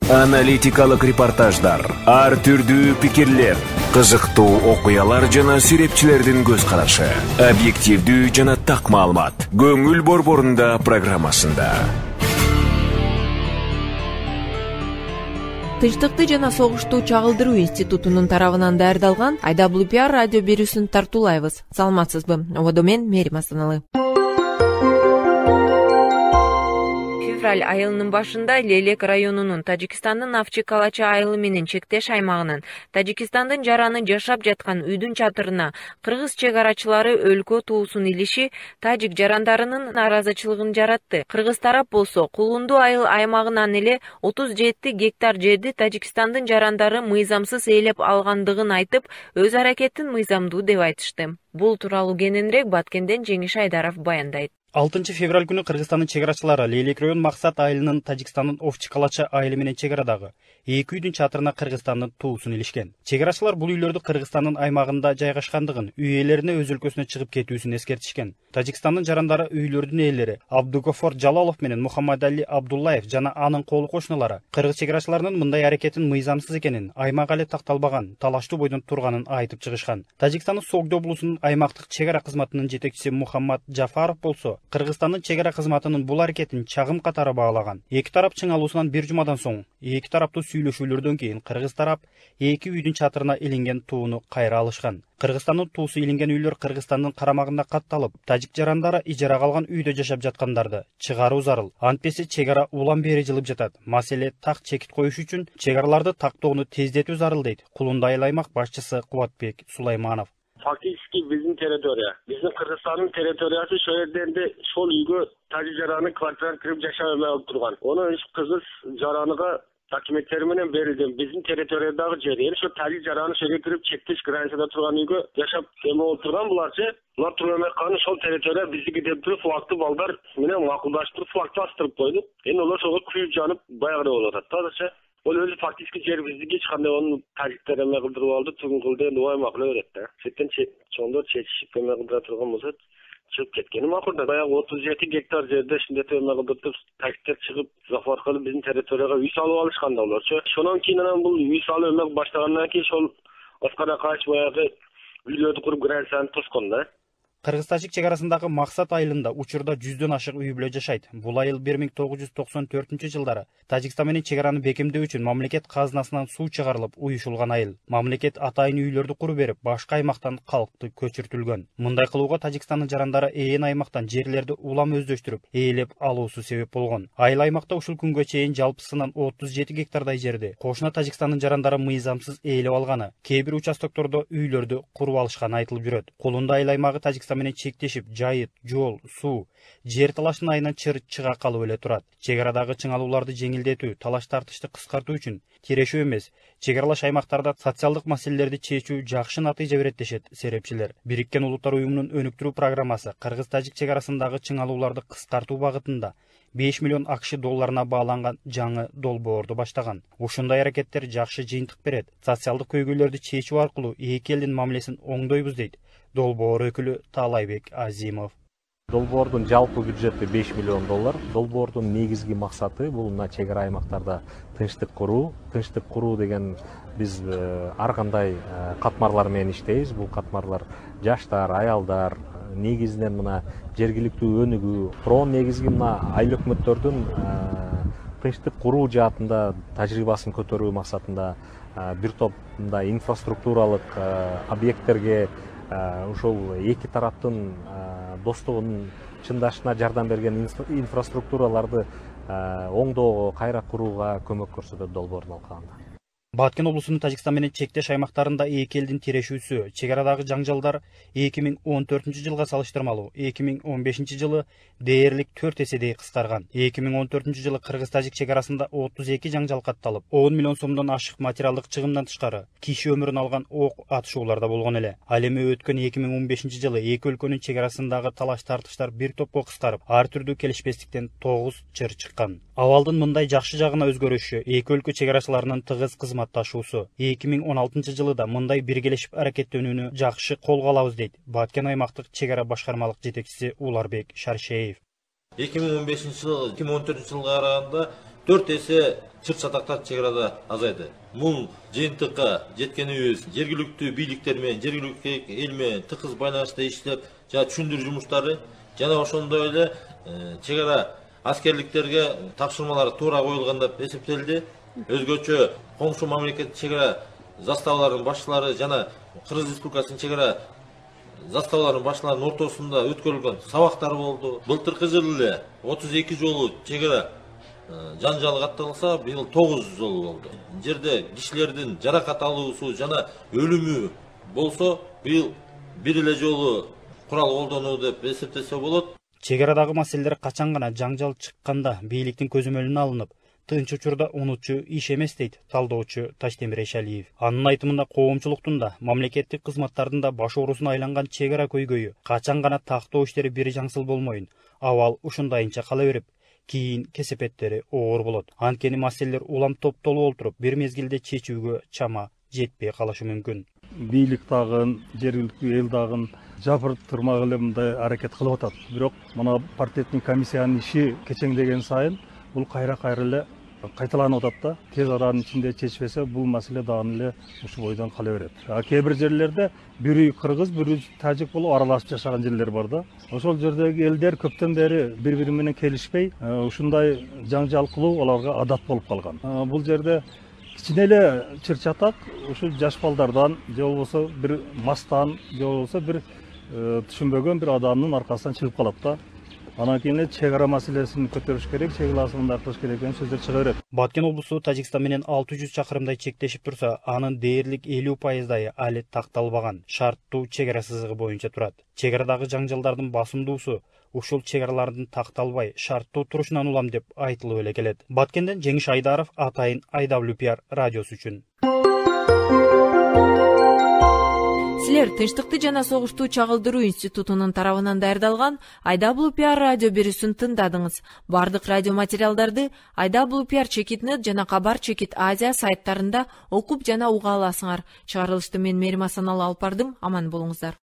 Аналитикалык репортаждар, ар түрдүү пикирлер, кызыктуу окуялар жана сүрөтчүлөрдүн көз карашы, объективдүү жана так маалымат. Көңүл борборунда программасында. Тынчтыкты жана согушту чагылдыруу институтунун тарабынан даярдалган IWPR радио берүүсүн тартуулайбыз. Саламатсызбы? Ободо мен Мерим Астаналы. Февраль айылынын башында Лелек районунун Тажикстандын Авчи-Калача айылы менен чектеш аймагынын Тажикстандын жараны жашап жаткан үйдүн чатырына кыргыз чек арачылары өлкө туусун илиши тажик жарандарынын наразычылыгын жаратты. Кыргыз тарап болсо Кулунду айыл аймагынан эле 37 гектар жерди Тажикстандын жарандары мыйзамсыз ээлеп алгандыгын айтып, өз аракетин мыйзамдуу деп айтышты. Бул тууралуу кененирээк Баткенден Жеңиш Айдаров баяндайт. 6 февраль күнү Кыргызстандын чек арачылары Лелек район Максат айылынын Тажикстандын Овчи-Калача айылы менен чек арадагы эки үйдүн чатырына Кыргызстандын туусун илишкен. Чек арачылар бул үйлөрдү Кыргызстандын аймагында жайгашкандыгын, үй ээлерине өз өлкөсүнө чыгып кетүүсүн эскертишкен. Тажикстандын жарандары үйлөрдүн ээлери Абдугафор Жалалов менен Мухаммадали Абдуллаев жана анын колу кошуналары кыргыз чек арачыларынын мындай аракетин мыйзамсыз экенин, аймак эле такталбаган, талаштуу бойдон турганын айтып чыгышкан. Тажикстандын Согдо облусунун аймактык чек ара кызматынын жетекчиси Мухаммад Жафаров болсо, Кыргызстандын чек ара кызматынын бул аракетин чагым катары баалаган. Эки тарап чыңалуусунан бир жумадан соң, эки тараптуу сүйлөшүүлөрдөн кийин кыргыз тарап эки үйдүн чатырына илинген тууну кайра алышкан. Кыргызстандын туусу илинген үйлөр Кыргызстандын карамагында катталып, тажик жарандары ижарага алган үйдө жашап жаткандарды чыгаруу зарыл. Антпеси чек ара улам бери жылып жатат. Маселе так чекит коюш үчүн чек араларды тактоону тездетүү зарыл дейт Кулунду айыл аймак башчысы Кубатбек Сулайманов. Фактически биздин территория, биздин Кыргызстандын территориясы шо жерде шол үйгө тажик жараны квартирага кирип жашай албай алып турган. Ону кыргыз жараныга документтери менен берилген. Биздин территориядагы жер, ошо тажик жараны шо жерге кирип чектеш границада турган үйгө жашап эме болуп турган буларчы. Булар туруп эме каны шол территория биздики деп туруп факты балдар менен макулдашып туруп факты астырып койду. Эми олар ошого күйүп жанып баягыдай болуп атат. Тазачы ол өзү фактически жер биздики эч кандай онун тажиктер эме кылдырып алды, түгүн кылды, эми аймак эле берет да. Сеттен чоңдор чечишип эме кылдыра турган болсо чыгып кеткени макул да. Баягы 37 гектар жерде ушинтип эме кылдырып тажиктер чыгып захват кылып биздин территорияга үй салып алышкан да олорчу. Ошондон кийин анан бул үй салып эме баштагандан кийин шол Оскара кач баягы үйлөрдү куруп границаны тоскон да. Кыргыз-тажик чек арасындагы Максат айылында учурда 100дөн ашык үй бүлө жашайт. Бул айыл 1994-жылдары Тажикстан менен чек араны бекемдөө үчүн мамлекет казынасынан суу чыгарылып уюшулган айыл. Мамлекет атайын үйлөрдү куруп берип, башка аймактан калкты көчүртүлгөн. Мындай кылууга Тажикстандын жарандары ээн аймактан жерлерди улам өздөштүрүп, ээлеп алуусу себеп болгон. Айыл аймакта ушул күнгө чейин жалпысынан 37 гектардай жерди кошуна Тажикстандын жарандары мыйзамсыз ээлеп алганы, кээ бир участоктордо үйлөрдү куруп алышканы айтылып жүрөт. Кулунду айыл аймагы Тажикстан менен чектешип, жайыт, жол, суу, жер талаштын айынан чыга калып эле турат. Чек арадагы чыңалууларды жеңилдетүү, талаш тартышты кыскартуу үчүн тирешүү эмес, чек аралаш аймактарда социалдык маселелерди чечүү жакшы натыйжа берет дешет серепчилер. Бириккен Улуттар уюмунун өнүктүрүү программасы кыргыз-тажик чек арасындагы чыңалууларды кыскартуу багытында 5 миллион акш долларына бааланган жаңы долбоорду баштаган. Ушундай аракеттер жакшы жыйынтык берет. Социалдык көйгөйлөрдү чечүү аркылуу эки элдин мамилесин оңдойбуз дейт долбоор өкүлү Таалайбек Азимов. Долбоордун жалпы бюджети 5 миллион доллар. Долбоордун негизги максаты бул мына чек ара аймактарда тынчтык куруу. Тынчтык куруу деген биз ар кандай катмарлар менен иштейбиз. Бул катмарлар жаштар, аялдар, негизинен мына жергиликтүү өнүгүү, прон негизги мына айыл өкмөттөрдүн тынчтык куруу жаатында тажрыйбасын көтөрүү максатында бир топ мындай инфраструктуралык объекттерге ушул эки тараптын достугунун чындашына жардам берген инфраструктураларды оңдоого, кайра курууга көмөк көрсөтөт долбоордун алкагында. Баткен облусунун Тажикстан менен чектеш аймактарында эки элдин тирешүүсү, чек арадагы жаңжалдар 2014-жылга салыштырмалуу 2015-жылы дээрлик 4 эседей кыскарган. 2014-жылы кыргыз-тажик чек арасында 32 жаңжал катталып, 10 миллион сомдон ашык материалдык чыгымдан тышкары киши өмүрүн алган ок атышуулар да болгон эле. Ал эми өткөн 2015-жылы эки өлкөнүн чек арасындагы талаш тартыштар бир топко кыскарып, ар түрдүү келишпестиктен 9 чыр чыккан. Абалдын мындай жакшы жагына өзгөрүшү эки өлкө чек арачыларынын тыгыз кызматташуусу. 2016-жылы да мындай биргелешип аракеттенүүнү жакшы колго алабыз дейт Баткен аймактык чек ара башкармалык жетекчиси Уларбек Шаршеев. 2015-жылы 2014-жылга караганда 4 есе чыр чатактар чек арада азайды. Мун жыйынтыкка жеткенибиз жергиликтүү бийликтер менен, жергиликтүү эл менен тыкыз байланышта иштеп, жана түшүндүрүү жумуштары, жана ошондой эле чек ара аскерликтерге тапшырмалар туура коюлган деп эсептелди. Өзгөчө коңшу мамлекет чек ара заставаларынын башчылары жана Кыргыз Республикасынын чек ара заставаларынын башчыларынын ортосунда өткөрүлгөн сабактар болду. Былтыркы жылы эле 32 жолу чек ара жанжал катталса, быйыл 9 жолу болду. Жерде кишилердин жаракат алуусу жана өлүмү болсо, быйыл бир эле жолу курал колдонуу деп эсептесе болот. Чек арадагы маселелер качан гана жаңжал чыкканда бийликтин көзөмөлүнө алынып, тынч учурда унутчу иш эмес дейт талдоочу Таштемир Эшалиев. Анын айтымында коомчулуктун да, мамлекеттик кызматтардын да баш оорусуна айланган чек ара көйгөйү качан гана тактоо иштери бир жаңсыл болмойын, абал ушундайынча кала берип, кийин кесепеттери оор болот. Анткени маселелер улам топтолуп олтуруп, бир мезгилде чечүүгө чама жетпей калышы мүмкүн. Бийлик дагы, жергиликтүү эл дагы жабыртырмак эле мындай аракет кылып атат. Бирок мына паритетный комиссиянын иши кечеңдеген сайын бул кайра эле кайталанып атат да. Тез аранын ичинде чечпесе бул маселе дагы эле ушу бойдон кала берет. Кээ бир жерлерде бири кыргыз, бири тажик болуп аралашып жашаган жерлер бар да. Ошол жердеги элдер көптөн бери бири менен келишпей, ушундай жаңжал кылуу аларга адат болуп калган. Бул жерде кичине эле чыр-чатак ушу жаш балдардан, же болбосо бир мастан, же болбосо бир түшүнбөгөн бир адамдын аркасынан чыгып калат да. Анан кийин чек ара маселесин көтөрүш керек, чек арасында тартыш керек деген сөздөр чыга берет. Баткен облусу Тажикстан менен 600 чакырымдай чектешип турса, анын дээрлик 50% али такталбаган шарттуу чек ара сызыгы боюнча турат. Чек арадагы жаңжалдардын басымдуусу ушул чек аралардын такталбай шарттуу турушунан улам деп айтылып эле келет. Баткенден Жеңиш Айдаров, Атайын IWPR радиосу үчүн. Силер Тынчтыкты жана согушту чагылдыруу институтунун тарабынан даярдалган IWPR радио берүүсүн тыңдадыңыз. Бардык радио материалдарды IWPR Чекит.нет жана Кабар Чекит Азия сайттарында окуп жана уга аласыңар. Чыгарылышты мен Мерим Асаналы алып бардым. Аман болуңуздар.